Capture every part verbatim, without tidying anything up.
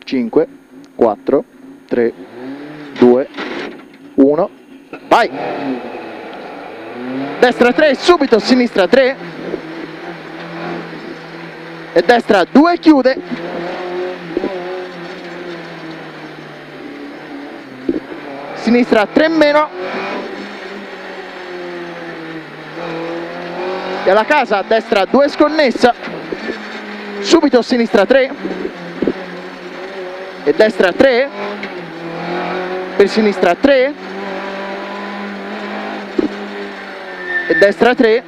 cinque, quattro, tre, due, uno, vai! Destra tre, subito, sinistra tre. E destra due, chiude. Sinistra tre meno. E alla casa, destra due, sconnessa. Subito, sinistra tre. E destra tre. Per sinistra tre. E destra tre.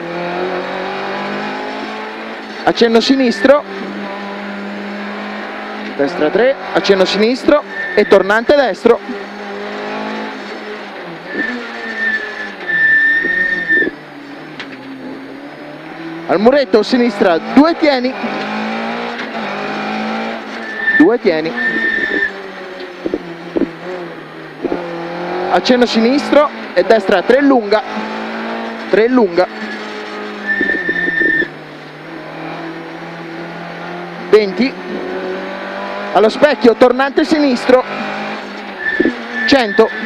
Accenno sinistro. Destra tre, accenno sinistro e tornante destro. Al muretto sinistra due, tieni. due, tieni. Accenno sinistro e destra tre, lunga. tre, lunga. venti. Allo specchio, tornante sinistro. cento.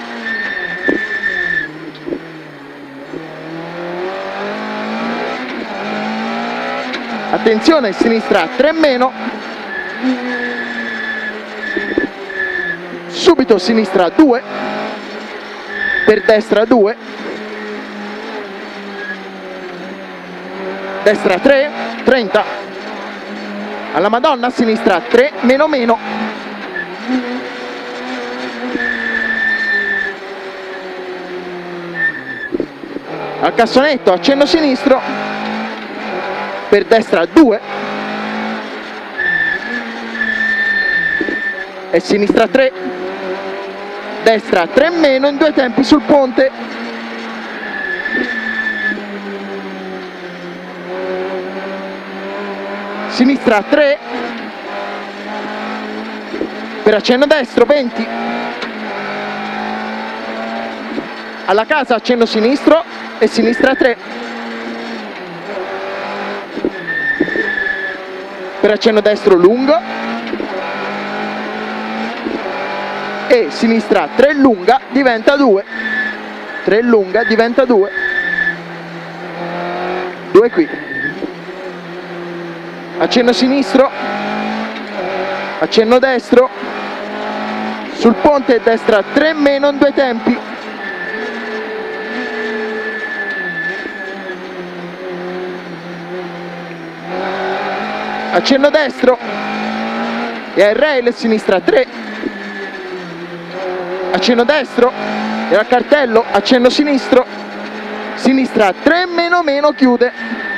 Attenzione, sinistra tre meno. Subito sinistra due. Per destra due. Destra tre, trenta. Alla Madonna, sinistra tre, meno meno. Al cassonetto, accenno sinistro. Per destra due. E sinistra tre. Destra tre meno in due tempi sul ponte. Sinistra tre. Per accenno destro venti. Alla casa, accenno sinistro e sinistra tre. Per accenno destro lungo. E sinistra tre, lunga, diventa due. tre, lunga, diventa due. due qui. Accenno sinistro. Accenno destro. Sul ponte destra tre meno in due tempi. Accenno destro. E al rail sinistra tre. Accenno destro. E al cartello accenno sinistro. Sinistra tre meno meno, chiude.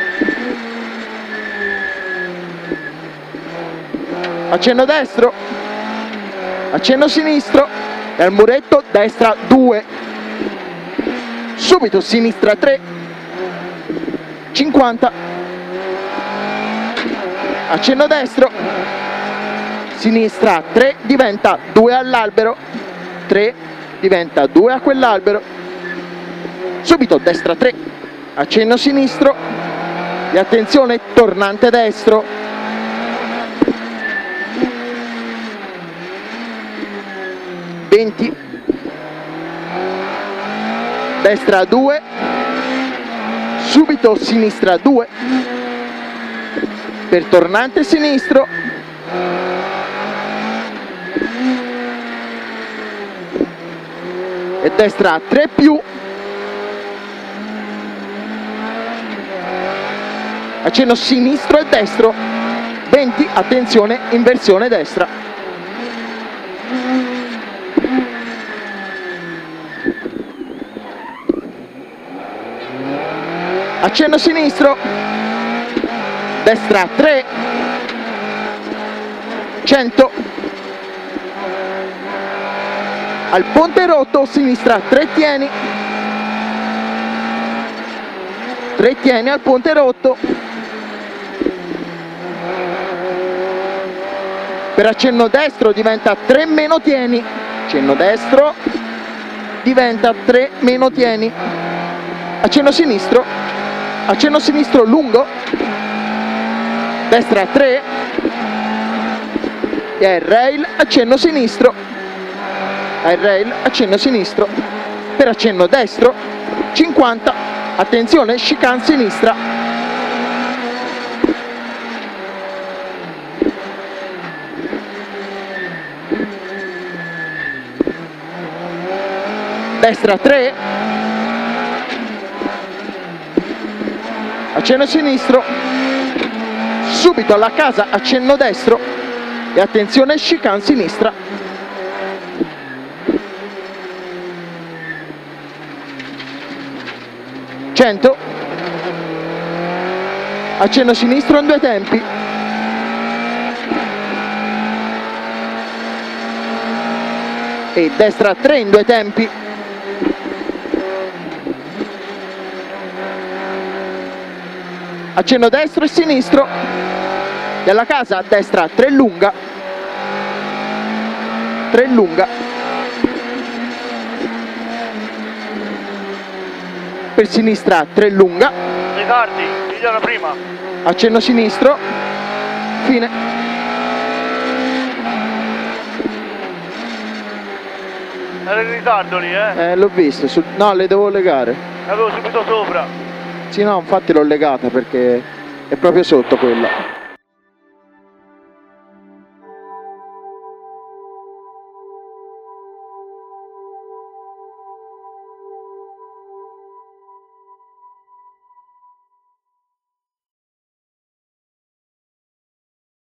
Accenno destro. Accenno sinistro. E al muretto destra due. Subito sinistra tre. cinquanta. Accenno destro. Sinistra tre, diventa due all'albero. tre, diventa due a quell'albero. Subito destra tre. Accenno sinistro. E attenzione, tornante destro. venti. Destra due. Subito sinistra due. Per tornante sinistro. E destra tre più. Accenno sinistro e destro. venti, attenzione, inversione destra. Accenno sinistro. Destra tre. cento. Al ponte rotto, sinistra tre, tieni. tre, tieni al ponte rotto. Per accenno destro diventa tre meno, tieni. Accenno destro diventa tre meno, tieni. Accenno sinistro. Accenno sinistro lungo. Destra tre. e air rail, accenno sinistro, air rail, accenno sinistro, per accenno destro, cinquanta, attenzione, chicane sinistra, destra tre, accenno sinistro, subito alla casa, accenno destro e attenzione, chicane sinistra, cento, accenno sinistro in due tempi, e destra tre in due tempi, accenno destro e sinistro della casa, destra tre lunga, tre lunga, per sinistra tre lunga, Ricordi, diglielo prima. accenno sinistro, fine. Era in ritardo lì, eh? Eh, l'ho visto, sul... no, le devo legare. L'avevo subito sopra. Sì, no, infatti l'ho legata perché è proprio sotto quella.